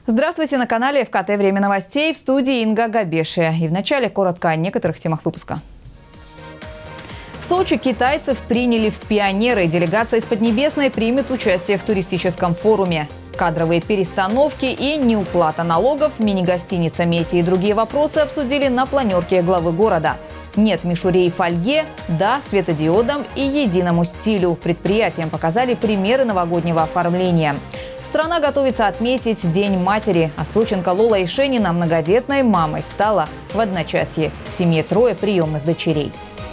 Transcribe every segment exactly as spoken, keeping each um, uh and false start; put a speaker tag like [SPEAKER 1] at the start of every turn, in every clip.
[SPEAKER 1] Здравствуйте, на канале эф ка тэ «Время новостей», в студии Инга Габешия. И вначале коротко о некоторых темах выпуска. В Сочи китайцев приняли в пионеры. Делегация из Поднебесной примет участие в туристическом форуме. Кадровые перестановки и неуплата налогов, мини-гостиница «Мети» и другие вопросы обсудили на планерке главы города. Нет мишурей фольге, да светодиодам и единому стилю. Предприятиям показали примеры новогоднего оформления. Страна готовится отметить День матери, а сочинка Лола Ишенина многодетной мамой стала в одночасье. В семье трое приемных дочерей.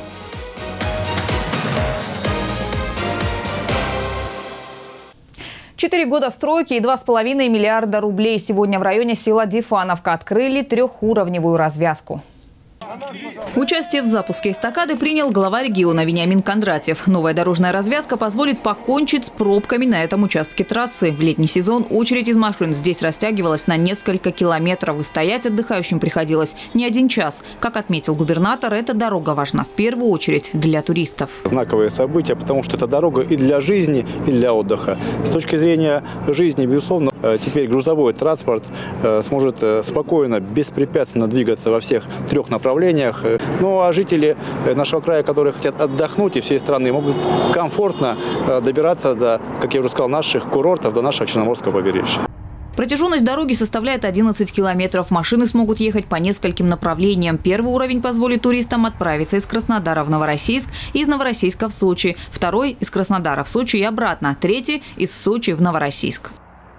[SPEAKER 1] Четыре года стройки и два с половиной миллиарда рублей. Сегодня в районе села Дифановка открыли трехуровневую развязку. Участие в запуске эстакады принял глава региона Вениамин Кондратьев. Новая дорожная развязка позволит покончить с пробками на этом участке трассы. В летний сезон очередь из машин здесь растягивалась на несколько километров. И стоять отдыхающим приходилось не один час. Как отметил губернатор, эта дорога важна в первую очередь для туристов.
[SPEAKER 2] Знаковое событие, потому что это дорога и для жизни, и для отдыха. С точки зрения жизни, безусловно, теперь грузовой транспорт сможет спокойно, беспрепятственно двигаться во всех трех направлениях. Ну а жители нашего края, которые хотят отдохнуть, и всей страны, могут комфортно добираться до, как я уже сказал, наших курортов, до нашего Черноморского побережья.
[SPEAKER 1] Протяженность дороги составляет одиннадцать километров. Машины смогут ехать по нескольким направлениям. Первый уровень позволит туристам отправиться из Краснодара в Новороссийск и из Новороссийска в Сочи. Второй – из Краснодара в Сочи и обратно. Третий – из Сочи в Новороссийск.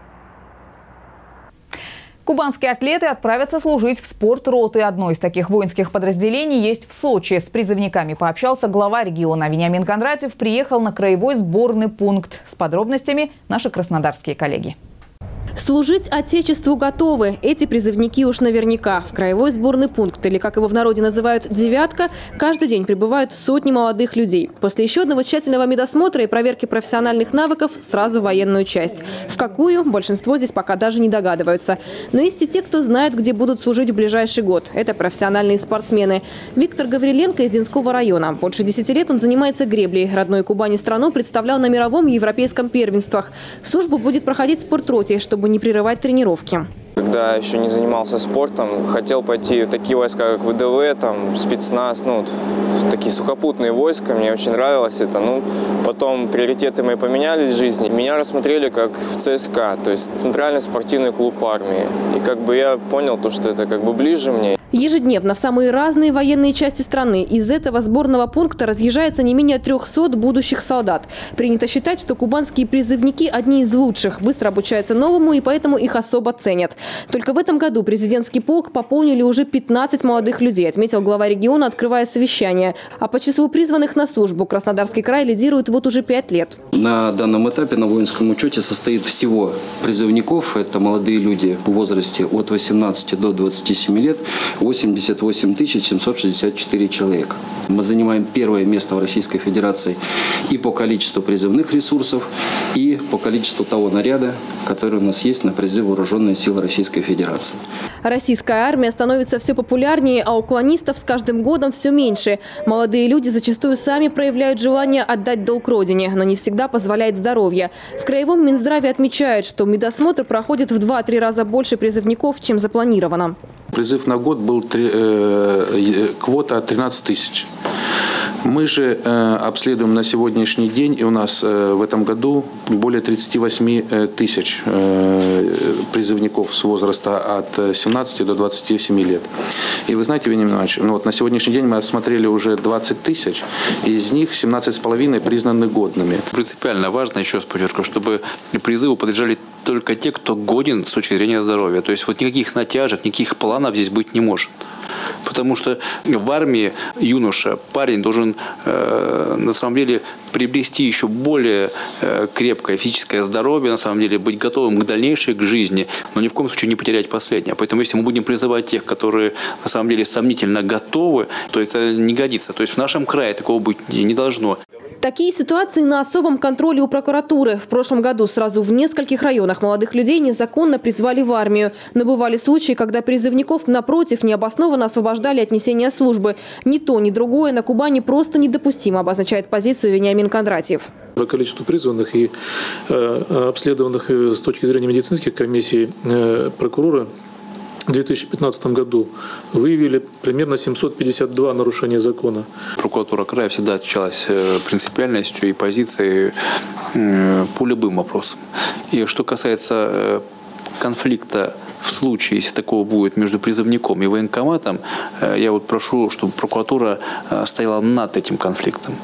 [SPEAKER 1] Кубанские атлеты отправятся служить в спортроты. Одно из таких воинских подразделений есть в Сочи. С призывниками пообщался глава региона Вениамин Кондратьев. Приехал на краевой сборный пункт. С подробностями наши краснодарские коллеги.
[SPEAKER 3] Служить Отечеству готовы. Эти призывники уж наверняка. В краевой сборный пункт, или как его в народе называют «девятка», каждый день прибывают сотни молодых людей. После еще одного тщательного медосмотра и проверки профессиональных навыков сразу в военную часть. В какую? Большинство здесь пока даже не догадываются. Но есть и те, кто знают, где будут служить в ближайший год. Это профессиональные спортсмены. Виктор Гавриленко из Динского района. Больше десяти лет он занимается греблей. Родной Кубани страну представлял на мировом и европейском первенствах. Службу будет проходить в спортроте, чтобы не прерывать тренировки.
[SPEAKER 4] Когда еще не занимался спортом, хотел пойти в такие войска, как вэ дэ вэ, там, спецназ, ну, в такие сухопутные войска. Мне очень нравилось это. Ну, потом приоритеты мои поменялись в жизни. Меня рассмотрели как в цэ эс ка, то есть Центральный спортивный клуб армии. И как бы я понял, то, что это как бы ближе мне.
[SPEAKER 3] Ежедневно в самые разные военные части страны из этого сборного пункта разъезжается не менее трехсот будущих солдат. Принято считать, что кубанские призывники одни из лучших, быстро обучаются новому и поэтому их особо ценят. Только в этом году президентский полк пополнили уже пятнадцать молодых людей, отметил глава региона, открывая совещание. А по числу призванных на службу Краснодарский край лидирует вот уже пять лет.
[SPEAKER 5] На данном этапе на воинском учете состоит всего призывников. Это молодые люди в возрасте от восемнадцати до двадцати семи лет. восемьдесят восемь тысяч семьсот шестьдесят четыре человека. Мы занимаем первое место в Российской Федерации и по количеству призывных ресурсов, и по количеству того наряда, который у нас есть на призыв вооруженные силы Российской Федерации.
[SPEAKER 3] Российская армия становится все популярнее, а уклонистов с каждым годом все меньше. Молодые люди зачастую сами проявляют желание отдать долг родине, но не всегда позволяет здоровье. В краевом Минздраве отмечают, что медосмотр проходит в два-три раза больше призывников, чем запланировано.
[SPEAKER 6] Призыв на год был три, э, квота тринадцать тысяч. Мы же э, обследуем на сегодняшний день, и у нас э, в этом году более тридцати восьми тысяч э, призывников с возраста от семнадцати до двадцати семи лет. И вы знаете, Вениамин Иванович, ну вот на сегодняшний день мы осмотрели уже двадцать тысяч, из них семнадцать с половиной признаны годными.
[SPEAKER 7] Принципиально важно, еще раз подчеркну, чтобы призыву подлежали только те, кто годен с точки зрения здоровья. То есть вот никаких натяжек, никаких планов здесь быть не может. Потому что в армии юноша, парень должен э, на самом деле приобрести еще более э, крепкое физическое здоровье, на самом деле быть готовым к дальнейшей к жизни, но ни в коем случае не потерять последнее. Поэтому если мы будем призывать тех, которые на самом деле сомнительно готовы, то это не годится. То есть в нашем крае такого быть не должно.
[SPEAKER 3] Такие ситуации на особом контроле у прокуратуры. В прошлом году сразу в нескольких районах молодых людей незаконно призвали в армию. Но бывали случаи, когда призывников, напротив, необоснованно освобождали от несения службы. Ни то, ни другое на Кубани просто недопустимо, обозначает позицию Вениамин Кондратьев.
[SPEAKER 8] По количеству призванных и э, обследованных с точки зрения медицинских комиссий э, прокурора в две тысячи пятнадцатом году выявили примерно семьсот пятьдесят два нарушения закона.
[SPEAKER 7] Прокуратура края всегда отличалась принципиальностью и позицией по любым вопросам. И что касается конфликта в случае, если такого будет между призывником и военкоматом, я вот прошу, чтобы прокуратура стояла над этим конфликтом.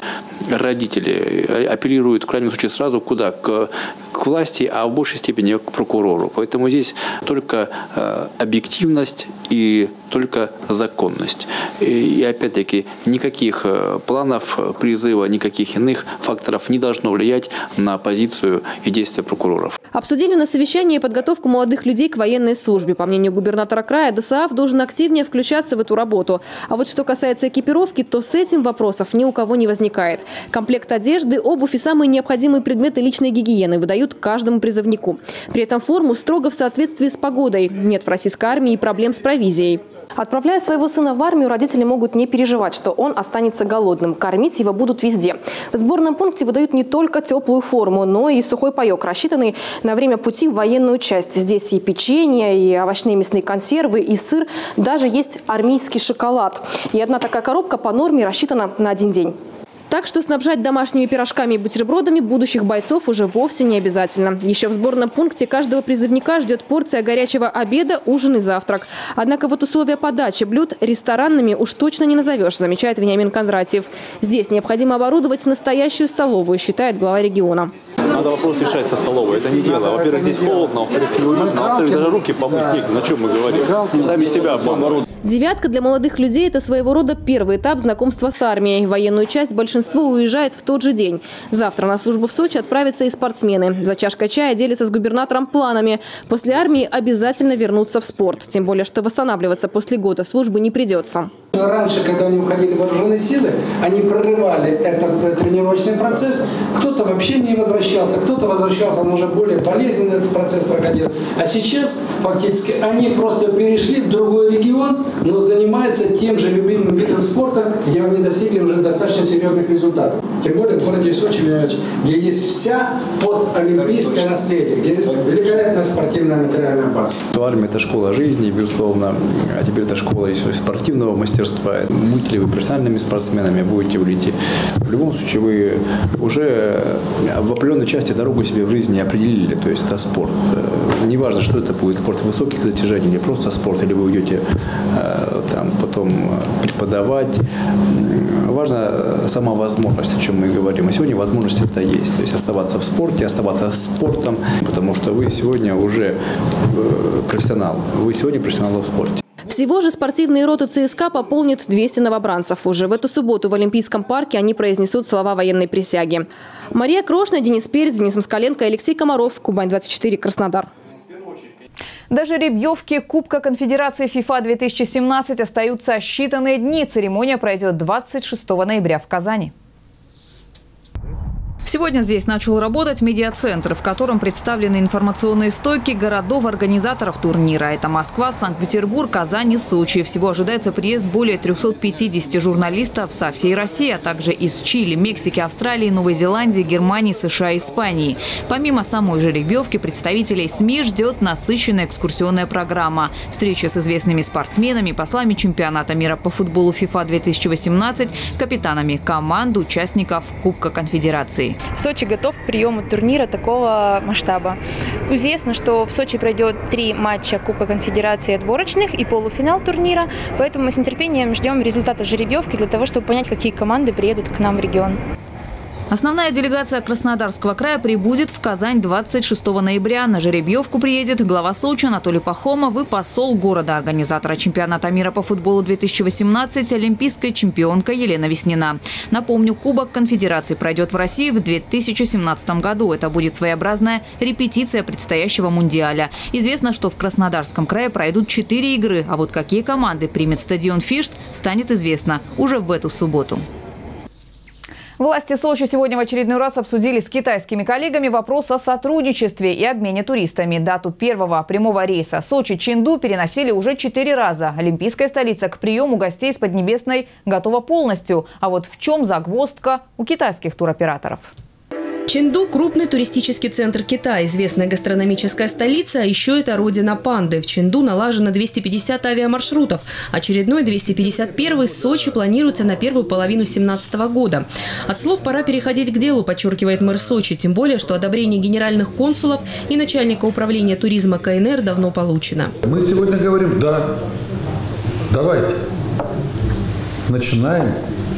[SPEAKER 7] Родители апеллируют в крайнем случае сразу куда? К, к власти, а в большей степени к прокурору. Поэтому здесь только объективность и только законность. И, и опять-таки никаких планов призыва, никаких иных факторов не должно влиять на позицию и действия прокуроров.
[SPEAKER 3] Обсудили на совещании подготовку молодых людей к военной службе. По мнению губернатора края, ДОСААФ должен активнее включаться в эту работу. А вот что касается экипировки, то с этим вопросов ни у кого не возникает. Комплект одежды, обувь и самые необходимые предметы личной гигиены выдают каждому призывнику. При этом форму строго в соответствии с погодой. Нет в российской армии проблем с провизией. Отправляя своего сына в армию, родители могут не переживать, что он останется голодным. Кормить его будут везде. В сборном пункте выдают не только теплую форму, но и сухой паек, рассчитанный на время пути в военную часть. Здесь и печенье, и овощные мясные консервы, и сыр. Даже есть армейский шоколад. И одна такая коробка по норме рассчитана на один день. Так что снабжать домашними пирожками и бутербродами будущих бойцов уже вовсе не обязательно. Еще в сборном пункте каждого призывника ждет порция горячего обеда, ужин и завтрак. Однако вот условия подачи блюд ресторанными уж точно не назовешь, замечает Вениамин Кондратьев. Здесь необходимо оборудовать настоящую столовую, считает глава региона.
[SPEAKER 2] Надо вопрос решать со столовой. Это не дело. Во-первых, здесь холодно, во-вторых, во-вторых, даже руки помыть некогда. На чем мы говорим? Сами себя обманываем.
[SPEAKER 3] Девятка для молодых людей – это своего рода первый этап знакомства с армией. В военную часть большинство уезжает в тот же день. Завтра на службу в Сочи отправятся и спортсмены. За чашкой чая делятся с губернатором планами. После армии обязательно вернуться в спорт. Тем более, что восстанавливаться после года службы не придется.
[SPEAKER 9] Раньше, когда они уходили в вооруженные силы, они прорывали этот тренировочный процесс. Кто-то вообще не возвращался, кто-то возвращался, он уже более болезненно этот процесс проходил. А сейчас фактически они просто перешли в другой регион, но занимаются тем же любимым видом спорта, где они достигли уже достаточно серьезных результатов. Тем более в городе Сочи, где есть вся постолимпийское наследие, где есть великолепная спортивная материальная база.
[SPEAKER 10] Армия – это школа жизни, безусловно, а теперь это школа еще и спортивного мастерства. Будете ли вы профессиональными спортсменами, будете вы идти. В любом случае вы уже в определенной части дорогу себе в жизни определили, то есть это спорт. Неважно, что это будет, спорт высоких достижений или просто спорт, или вы уйдете там, потом преподавать. Важна сама возможность, о чем мы говорим. А сегодня возможность это есть. То есть оставаться в спорте, оставаться спортом, потому что вы сегодня уже профессионал. Вы сегодня профессионал в спорте.
[SPEAKER 3] Всего же спортивные роты ЦСКА пополнят двести новобранцев. Уже в эту субботу в Олимпийском парке они произнесут слова военной присяги. Мария Крошная, Денис Перец, Денис Москаленко, Алексей Комаров. Кубань двадцать четыре, Краснодар.
[SPEAKER 1] До жеребьевки Кубка Конфедерации ФИФА две тысячи семнадцать остаются считанные дни. Церемония пройдет двадцать шестого ноября в Казани. Сегодня здесь начал работать медиацентр, в котором представлены информационные стойки городов-организаторов турнира. Это Москва, Санкт-Петербург, Казань и Сочи. Всего ожидается приезд более трёхсот пятидесяти журналистов со всей России, а также из Чили, Мексики, Австралии, Новой Зеландии, Германии, США и Испании. Помимо самой жеребьевки, представителей СМИ ждет насыщенная экскурсионная программа. Встречи с известными спортсменами, послами чемпионата мира по футболу ФИФА две тысячи восемнадцать, капитанами команд, участников Кубка Конфедерации.
[SPEAKER 11] Сочи готов к приему турнира такого масштаба. Известно, что в Сочи пройдет три матча Кубка Конфедерации отборочных и полуфинал турнира, поэтому мы с нетерпением ждем результатов жеребьевки для того, чтобы понять, какие команды приедут к нам в регион.
[SPEAKER 1] Основная делегация Краснодарского края прибудет в Казань двадцать шестого ноября. На жеребьевку приедет глава Сочи Анатолий Пахомов и посол города-организатора чемпионата мира по футболу две тысячи восемнадцать олимпийская чемпионка Елена Веснина. Напомню, Кубок Конфедерации пройдет в России в две тысячи семнадцатом году. Это будет своеобразная репетиция предстоящего мундиаля. Известно, что в Краснодарском крае пройдут четыре игры, а вот какие команды примет стадион «Фишт», станет известно уже в эту субботу. Власти Сочи сегодня в очередной раз обсудили с китайскими коллегами вопрос о сотрудничестве и обмене туристами. Дату первого прямого рейса Сочи-Чэнду переносили уже четыре раза. Олимпийская столица к приему гостей с Поднебесной готова полностью. А вот в чем загвоздка у китайских туроператоров?
[SPEAKER 12] Чэнду – крупный туристический центр Китая, известная гастрономическая столица, а еще это родина панды. В Чэнду налажено двести пятьдесят авиамаршрутов. Очередной двести пятьдесят первый с Сочи планируется на первую половину две тысячи семнадцатого года. От слов пора переходить к делу, подчеркивает мэр Сочи. Тем более, что одобрение генеральных консулов и начальника управления туризма ка эн эр давно получено.
[SPEAKER 13] Мы сегодня говорим, да, давайте, начинаем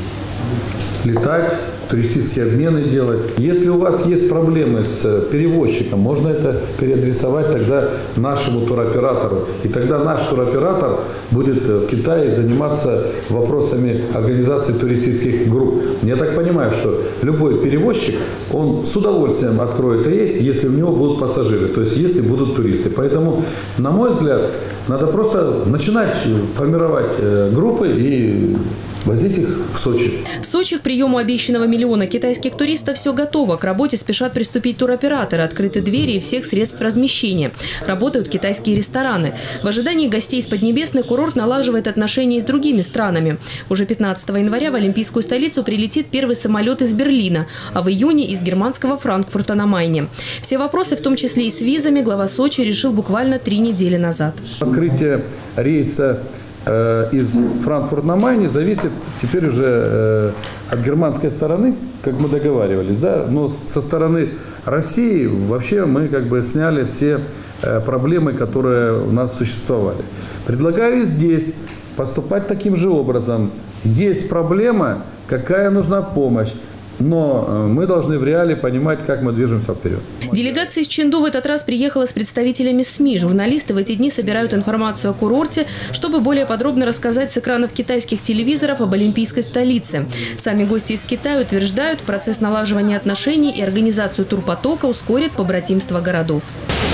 [SPEAKER 13] летать, туристические обмены делать. Если у вас есть проблемы с перевозчиком, можно это переадресовать тогда нашему туроператору. И тогда наш туроператор будет в Китае заниматься вопросами организации туристических групп. Я так понимаю, что любой перевозчик, он с удовольствием откроет рейс, если у него будут пассажиры, то есть если будут туристы. Поэтому, на мой взгляд, надо просто начинать формировать группы и возить их в Сочи.
[SPEAKER 12] В Сочи к приему обещанного миллиона китайских туристов все готово. К работе спешат приступить туроператоры. Открыты двери и всех средств размещения. Работают китайские рестораны. В ожидании гостей из Поднебесной курорт налаживает отношения с другими странами. Уже пятнадцатого января в Олимпийскую столицу прилетит первый самолет из Берлина, а в июне из германского Франкфурта на Майне. Все вопросы, в том числе и с визами, глава Сочи решил буквально три недели назад.
[SPEAKER 13] Открытие рейса из Франкфурта на Майне зависит теперь уже от германской стороны, как мы договаривались, да, но со стороны России вообще мы как бы сняли все проблемы, которые у нас существовали. Предлагаю здесь поступать таким же образом. Есть проблема, какая нужна помощь. Но мы должны в реале понимать, как мы движемся вперед.
[SPEAKER 12] Делегация из Чэнду в этот раз приехала с представителями СМИ. Журналисты в эти дни собирают информацию о курорте, чтобы более подробно рассказать с экранов китайских телевизоров об олимпийской столице. Сами гости из Китая утверждают, процесс налаживания отношений и организацию турпотока ускорит побратимство городов.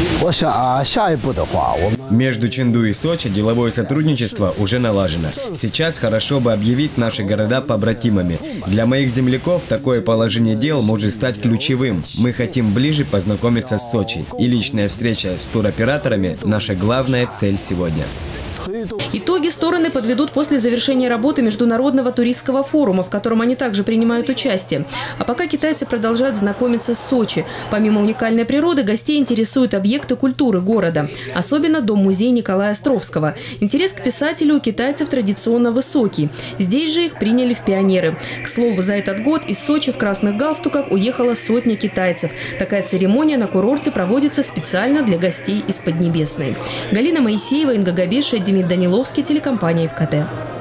[SPEAKER 14] Между Чэнду и Сочи деловое сотрудничество уже налажено. Сейчас хорошо бы объявить наши города побратимами. Для моих земляков такое положение дел может стать ключевым. Мы хотим ближе познакомиться с Сочи. И личная встреча с туроператорами – наша главная цель сегодня.
[SPEAKER 12] Итоги стороны подведут после завершения работы Международного туристского форума, в котором они также принимают участие. А пока китайцы продолжают знакомиться с Сочи. Помимо уникальной природы, гостей интересуют объекты культуры города. Особенно дом-музей Николая Островского. Интерес к писателю у китайцев традиционно высокий. Здесь же их приняли в пионеры. К слову, за этот год из Сочи в красных галстуках уехала сотня китайцев. Такая церемония на курорте проводится специально для гостей из Поднебесной. Галина Моисеева, Инга Габешия, Демид Даниловский, телекомпания эф ка тэ.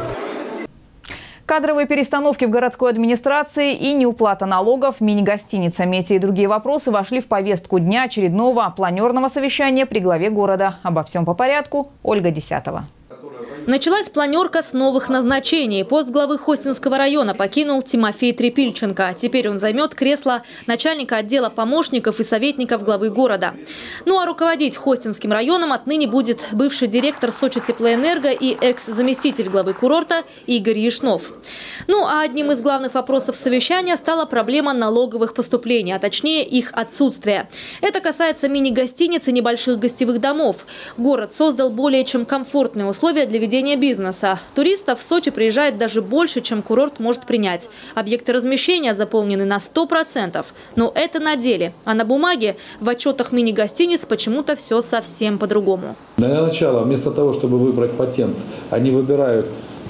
[SPEAKER 1] Кадровые перестановки в городской администрации и неуплата налогов мини-гостиницами. Эти и другие вопросы вошли в повестку дня очередного планерного совещания при главе города. Обо всем по порядку. Ольга Десятова.
[SPEAKER 15] Началась планерка с новых назначений. Пост главы Хостинского района покинул Тимофей Трепильченко. Теперь он займет кресло начальника отдела помощников и советников главы города. Ну а руководить Хостинским районом отныне будет бывший директор Сочи Теплоэнерго и экс-заместитель главы курорта Игорь Яшнов. Ну а одним из главных вопросов совещания стала проблема налоговых поступлений, а точнее их отсутствия. Это касается мини-гостиниц и небольших гостевых домов. Город создал более чем комфортные условия для ведения бизнеса. Туристов в Сочи приезжает даже больше, чем курорт может принять. Объекты размещения заполнены на сто процентов. Но это на деле. А на бумаге в отчетах мини-гостиниц почему-то все совсем по-другому.
[SPEAKER 13] Для начала, вместо того, чтобы выбрать патент, они выбирают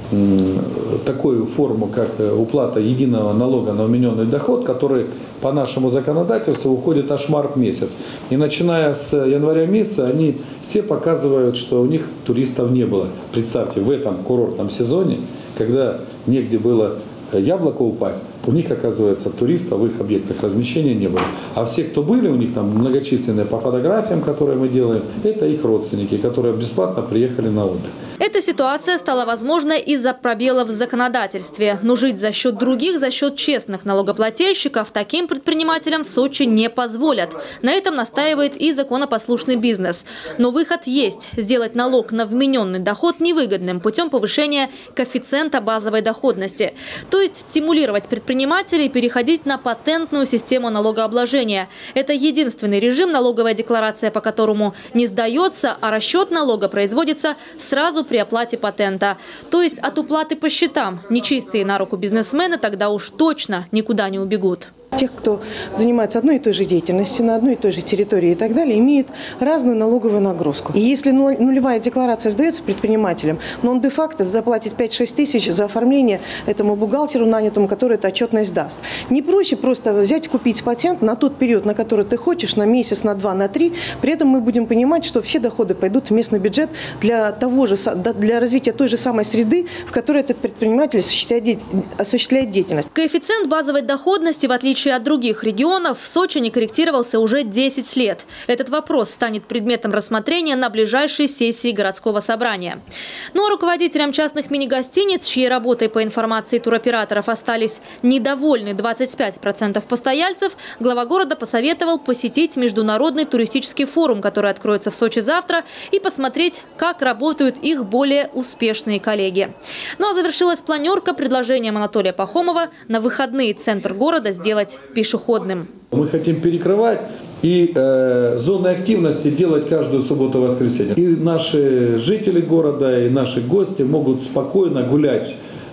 [SPEAKER 13] такую форму, как уплата единого налога на вмененный доход, который по нашему законодательству уходит аж март месяц. И начиная с января месяца они все показывают, что у них туристов не было. Представьте, в этом курортном сезоне, когда негде было яблоко упасть, у них, оказывается, туристов в их объектах размещения не было. А все, кто были, у них там многочисленные по фотографиям, которые мы делаем, это их родственники, которые бесплатно приехали на отдых.
[SPEAKER 15] Эта ситуация стала возможной из-за пробелов в законодательстве. Но жить за счет других, за счет честных налогоплательщиков таким предпринимателям в Сочи не позволят. На этом настаивает и законопослушный бизнес. Но выход есть – сделать налог на вмененный доход невыгодным путем повышения коэффициента базовой доходности. То То есть стимулировать предпринимателей переходить на патентную систему налогообложения. Это единственный режим, налоговая декларация по которому не сдается, а расчет налога производится сразу при оплате патента. То есть от уплаты по счетам нечистые на руку бизнесмены тогда уж точно никуда не убегут.
[SPEAKER 16] Тех, кто занимается одной и той же деятельностью на одной и той же территории и так далее, имеют разную налоговую нагрузку. И если нулевая декларация сдается предпринимателям, но он де-факто заплатит пять-шесть тысяч за оформление этому бухгалтеру нанятому, который эту отчетность даст. Не проще просто взять и купить патент на тот период, на который ты хочешь, на месяц, на два, на три. При этом мы будем понимать, что все доходы пойдут в местный бюджет для того же, для развития той же самой среды, в которой этот предприниматель осуществляет деятельность.
[SPEAKER 15] Коэффициент базовой доходности, в отличие от других регионов, в Сочи не корректировался уже десять лет. Этот вопрос станет предметом рассмотрения на ближайшей сессии городского собрания. Ну а руководителям частных мини-гостиниц, чьей работой, по информации туроператоров, остались недовольны двадцать пять процентов постояльцев, глава города посоветовал посетить международный туристический форум, который откроется в Сочи завтра, и посмотреть, как работают их более успешные коллеги. Ну а завершилась планерка предложением Анатолия Пахомова на выходные центр города сделать пешеходным.
[SPEAKER 13] Мы хотим перекрывать и э, зоны активности делать каждую субботу и воскресенье. И наши жители города, и наши гости могут спокойно гулять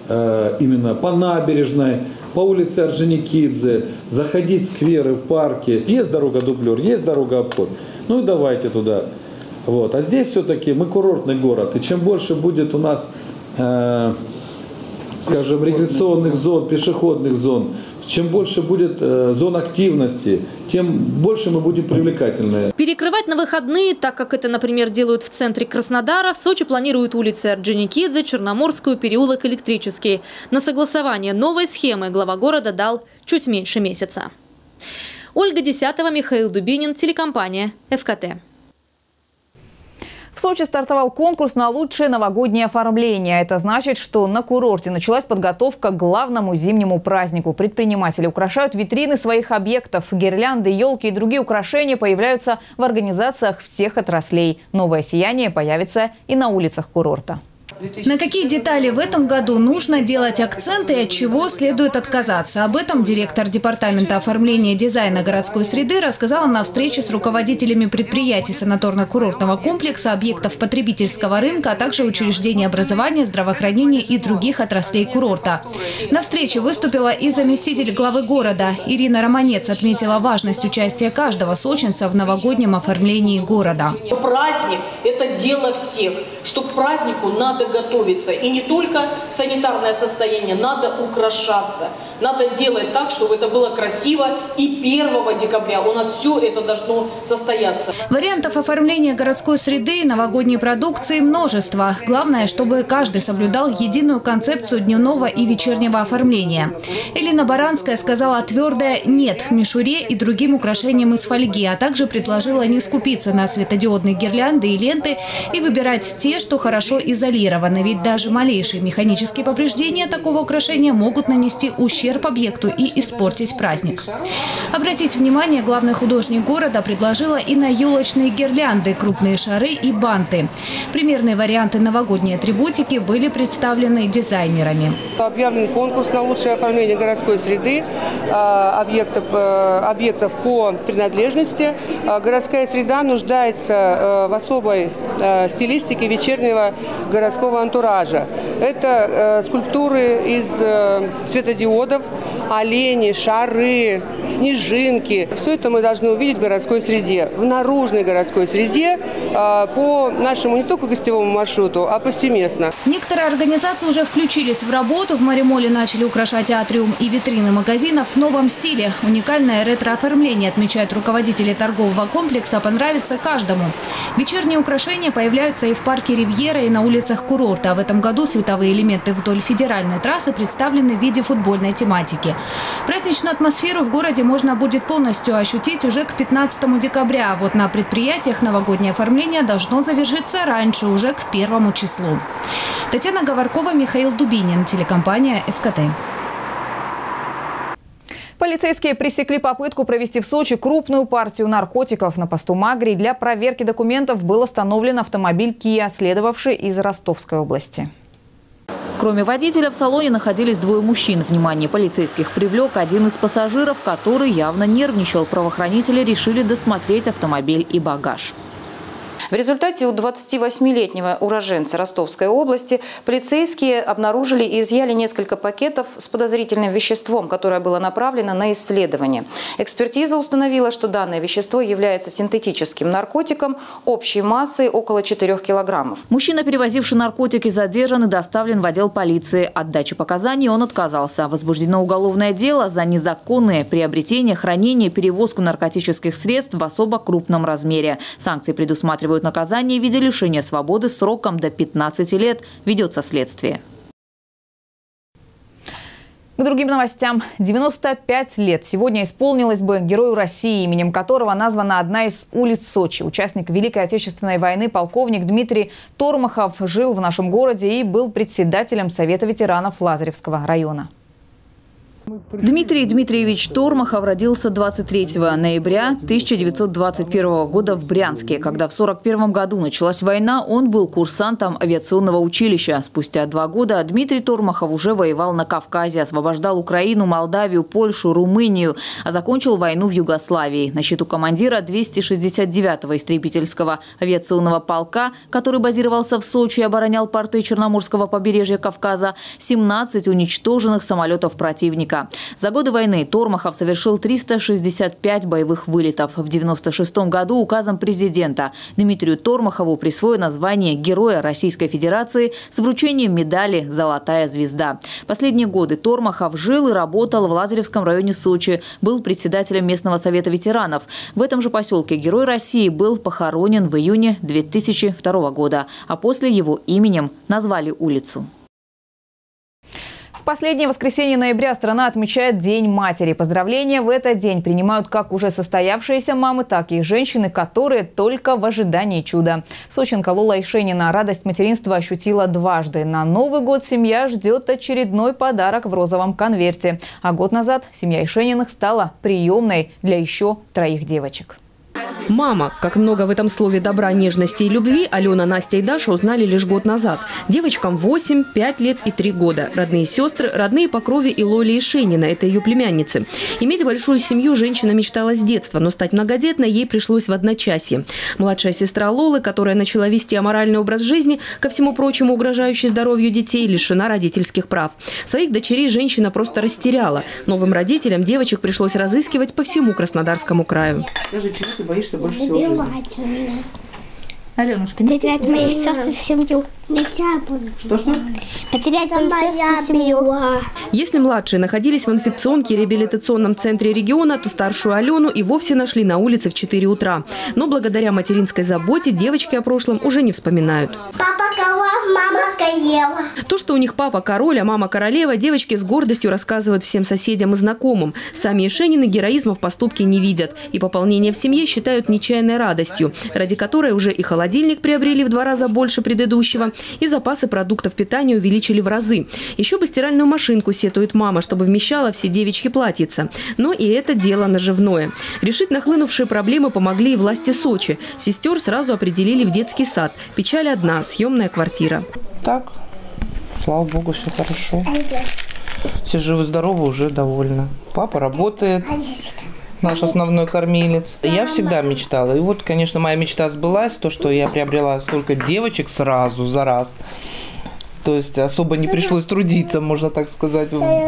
[SPEAKER 13] э, именно по набережной, по улице Орджоникидзе, заходить в скверы, в парки. Есть дорога-дублер, есть дорога-обход. Ну и давайте туда. Вот. А здесь все-таки мы курортный город. И чем больше будет у нас, э, скажем, рекреационных зон, пешеходных зон, чем больше будет э, зон активности, тем больше мы будем привлекательны.
[SPEAKER 15] Перекрывать на выходные, так как это, например, делают в центре Краснодара, в Сочи планируют улицы Орджоникидзе, Черноморскую, переулок Электрический. На согласование новой схемы глава города дал чуть меньше месяца. Ольга Десятова, Михаил Дубинин, телекомпания эф ка тэ.
[SPEAKER 1] В Сочи стартовал конкурс на лучшее новогоднее оформление. Это значит, что на курорте началась подготовка к главному зимнему празднику. Предприниматели украшают витрины своих объектов. Гирлянды, елки и другие украшения появляются в организациях всех отраслей. Новое сияние появится и на улицах курорта.
[SPEAKER 17] На какие детали в этом году нужно делать акцент и от чего следует отказаться? Об этом директор департамента оформления и дизайна городской среды рассказала на встрече с руководителями предприятий санаторно-курортного комплекса, объектов потребительского рынка, а также учреждений образования, здравоохранения и других отраслей курорта. На встрече выступила и заместитель главы города. Ирина Романец отметила важность участия каждого сочинца в новогоднем оформлении города.
[SPEAKER 18] Праздник – это дело всех, что к празднику надо готовиться. И не только санитарное состояние, надо украшаться. Надо делать так, чтобы это было красиво. И первого декабря у нас все это должно состояться.
[SPEAKER 17] Вариантов оформления городской среды и новогодней продукции множество. Главное, чтобы каждый соблюдал единую концепцию дневного и вечернего оформления. Элина Баранская сказала твердое «нет» мишуре и другим украшениям из фольги, а также предложила не скупиться на светодиодные гирлянды и ленты и выбирать те, что хорошо изолированы. Ведь даже малейшие механические повреждения такого украшения могут нанести ущерб объекту и испортить праздник. Обратить внимание главный художник города предложила и на елочные гирлянды, крупные шары и банты. Примерные варианты новогодней атрибутики были представлены дизайнерами.
[SPEAKER 19] Объявлен конкурс на лучшее оформление городской среды, объектов, объектов по принадлежности. Городская среда нуждается в особой стилистике вечернего городского антуража. Это скульптуры из светодиодов, олени, шары, снежинки. Все это мы должны увидеть в городской среде, в наружной городской среде, по нашему не только гостевому маршруту, а повсеместно.
[SPEAKER 17] Некоторые организации уже включились в работу. В Маримоле начали украшать атриум и витрины магазинов в новом стиле. Уникальное ретро-оформление, отмечают руководители торгового комплекса, понравится каждому. Вечерние украшения появляются и в парке Ривьера, и на улицах курорта. А в этом году световые элементы вдоль федеральной трассы представлены в виде футбольной тематики. Праздничную атмосферу в городе можно будет полностью ощутить уже к пятнадцатому декабря. А вот на предприятиях новогоднее оформление должно завершиться раньше, уже к первому числу. Татьяна Говоркова, Михаил Дубинин, телекомпания эф ка тэ.
[SPEAKER 1] Полицейские пресекли попытку провести в Сочи крупную партию наркотиков. На посту Магри для проверки документов был остановлен автомобиль Kia, следовавший из Ростовской области. Кроме водителя, в салоне находились двое мужчин. Внимание полицейских привлек один из пассажиров, который явно нервничал. Правоохранители решили досмотреть автомобиль и багаж. В результате у двадцативосьмилетнего уроженца Ростовской области полицейские обнаружили и изъяли несколько пакетов с подозрительным веществом, которое было направлено на исследование. Экспертиза установила, что данное вещество является синтетическим наркотиком общей массой около четырёх килограммов. Мужчина, перевозивший наркотики, задержан и доставлен в отдел полиции. От дачи показаний он отказался. Возбуждено уголовное дело за незаконное приобретение, хранение, перевозку наркотических средств в особо крупном размере. Санкции предусматривают наказание в виде лишения свободы сроком до пятнадцати лет. Ведется следствие. К другим новостям. девяносто пять лет сегодня исполнилось бы герою России, именем которого названа одна из улиц Сочи. Участник Великой Отечественной войны полковник Дмитрий Тормохов жил в нашем городе и был председателем Совета ветеранов Лазаревского района. Дмитрий Дмитриевич Тормохов родился двадцать третьего ноября тысяча девятьсот двадцать первого года в Брянске. Когда в сорок первом году началась война, он был курсантом авиационного училища. Спустя два года Дмитрий Тормохов уже воевал на Кавказе, освобождал Украину, Молдавию, Польшу, Румынию, а закончил войну в Югославии. На счету командира двухсот шестидесяти девятого истребительского авиационного полка, который базировался в Сочи и оборонял порты Черноморского побережья Кавказа, семнадцать уничтоженных самолетов противника. За годы войны Тормохов совершил триста шестьдесят пять боевых вылетов. В девяносто шестом году указом президента Дмитрию Тормохову присвоено звание Героя Российской Федерации с вручением медали «Золотая звезда». Последние годы Тормохов жил и работал в Лазаревском районе Сочи, был председателем местного совета ветеранов. В этом же поселке Герой России был похоронен в июне две тысячи второго года, а после его именем назвали улицу. В последнее воскресенье ноября страна отмечает День матери. Поздравления в этот день принимают как уже состоявшиеся мамы, так и женщины, которые только в ожидании чуда. Сочинка Лола Ишенина радость материнства ощутила дважды. На Новый год семья ждет очередной подарок в розовом конверте. А год назад семья Ишениных стала приемной для еще троих девочек.
[SPEAKER 12] Мама. Как много в этом слове добра, нежности и любви Алена, Настя и Даша узнали лишь год назад. Девочкам восемь, пять лет и три года. Родные сестры, родные по крови и Лоли Ишенина. Это ее племянницы. Иметь большую семью женщина мечтала с детства, но стать многодетной ей пришлось в одночасье. Младшая сестра Лолы, которая начала вести аморальный образ жизни, ко всему прочему угрожающий здоровью детей, лишена родительских прав. Своих дочерей женщина просто растеряла. Новым родителям девочек пришлось разыскивать по всему Краснодарскому краю.
[SPEAKER 20] Скажи, чего ты боишься больше всего в жизни?
[SPEAKER 21] Аленушка, потерять моих сестр в семью.
[SPEAKER 20] Что-что?
[SPEAKER 21] Потерять моих сестр в семью.
[SPEAKER 12] Если младшие находились в инфекционке и реабилитационном центре региона, то старшую Алену и вовсе нашли на улице в четыре утра. Но благодаря материнской заботе девочки о прошлом уже не вспоминают.
[SPEAKER 21] Папа король, мама королева.
[SPEAKER 12] То, что у них папа король, а мама королева, девочки с гордостью рассказывают всем соседям и знакомым. Сами Ишенины героизма в поступке не видят. И пополнение в семье считают нечаянной радостью, ради которой уже и холодильник приобрели в два раза больше предыдущего, и запасы продуктов питания увеличили в разы. Еще бы стиральную машинку сетует мама, чтобы вмещала все девичьи платьица. Но и это дело наживное. Решить нахлынувшие проблемы помогли и власти Сочи. Сестер сразу определили в детский сад. Печаль одна – съемная квартира.
[SPEAKER 20] Так, слава богу, все хорошо. Все живы-здоровы, уже довольны. Папа работает. Наш основной кормилец. Я всегда мечтала. И вот, конечно, моя мечта сбылась, то, что я приобрела столько девочек сразу, за раз. То есть особо не пришлось трудиться, можно так сказать.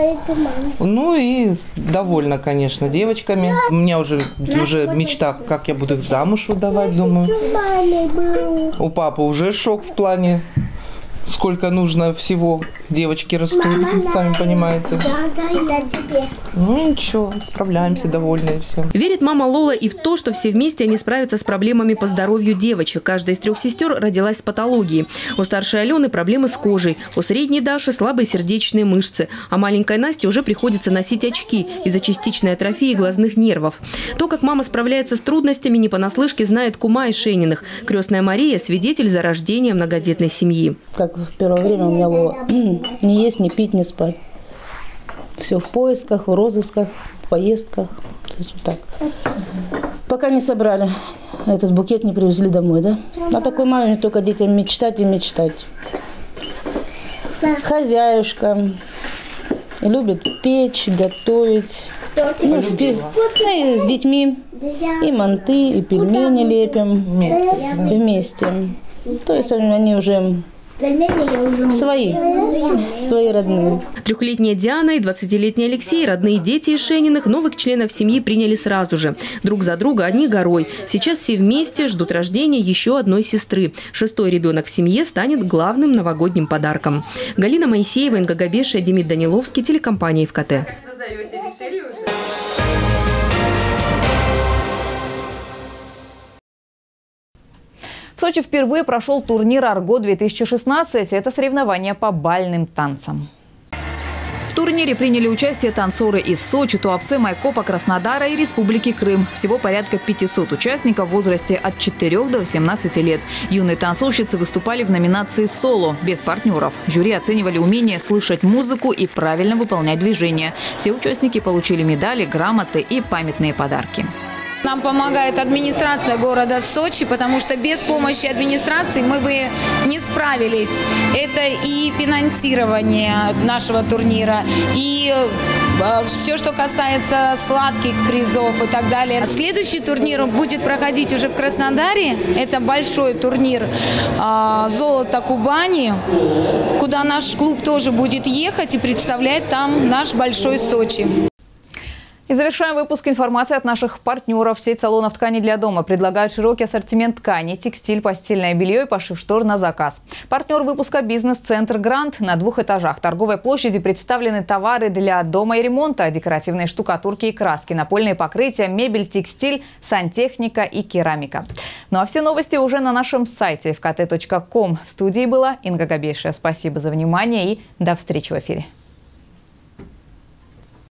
[SPEAKER 20] Ну и довольна, конечно, девочками. У меня уже, уже мечта, как я буду их замуж выдавать, думаю. У папы уже шок в плане, сколько нужно всего. Девочки растут, сами понимаете. Ну ничего, справляемся, довольные все.
[SPEAKER 12] Верит мама Лола и в то, что все вместе они справятся с проблемами по здоровью девочек. Каждая из трех сестер родилась с патологией. У старшей Алены проблемы с кожей, у средней Даши слабые сердечные мышцы, а маленькой Насте уже приходится носить очки из-за частичной атрофии глазных нервов. То, как мама справляется с трудностями, не понаслышке знает кума Ишениных. Крестная Мария – свидетель зарождения многодетной семьи.
[SPEAKER 22] Как в первое время у меня Лола не есть, не пить, не спать. Все в поисках, в розысках, в поездках. То есть вот так. Пока не собрали, этот букет не привезли домой, да? А такой маме только детям мечтать и мечтать. хозяюшка, любит печь, готовить. Ну, с, де... ну, и с детьми и манты, и пельмени лепим вместе. вместе. То есть они уже свои, свои родные.
[SPEAKER 12] Трехлетняя Диана и двадцатилетний Алексей, родные дети из Шениных, новых членов семьи приняли сразу же. Друг за друга одни горой. Сейчас все вместе ждут рождения еще одной сестры. Шестой ребенок в семье станет главным новогодним подарком. Галина Моисеева, Инга Габешия, Демид Даниловский, телекомпания ФКТ.
[SPEAKER 1] В Сочи впервые прошел турнир «Арго-две тысячи шестнадцать». Это соревнования по бальным танцам. В турнире приняли участие танцоры из Сочи, Туапсе, Майкопа, Краснодара и Республики Крым. Всего порядка пятисот участников в возрасте от четырёх до восемнадцати лет. Юные танцовщицы выступали в номинации «Соло» без партнеров. Жюри оценивали умение слышать музыку и правильно выполнять движения. Все участники получили медали, грамоты и памятные подарки.
[SPEAKER 4] Нам помогает администрация города Сочи, потому что без помощи администрации мы бы не справились. Это и финансирование нашего турнира, и все, что касается сладких призов и так далее. Следующий турнир будет проходить уже в Краснодаре. Это большой турнир «Золото Кубани», куда наш клуб тоже будет ехать и представлять там наш большой Сочи.
[SPEAKER 1] И завершаем выпуск информации от наших партнеров. Сеть салонов ткани для дома предлагает широкий ассортимент ткани, текстиль, постельное белье и пошив штор на заказ. Партнер выпуска «Бизнес-центр Грант». На двух этажах торговой площади представлены товары для дома и ремонта, декоративные штукатурки и краски, напольные покрытия, мебель, текстиль, сантехника и керамика. Ну а все новости уже на нашем сайте эф ка тэ точка ком. В студии была Инга Габешия. Спасибо за внимание и до встречи в эфире.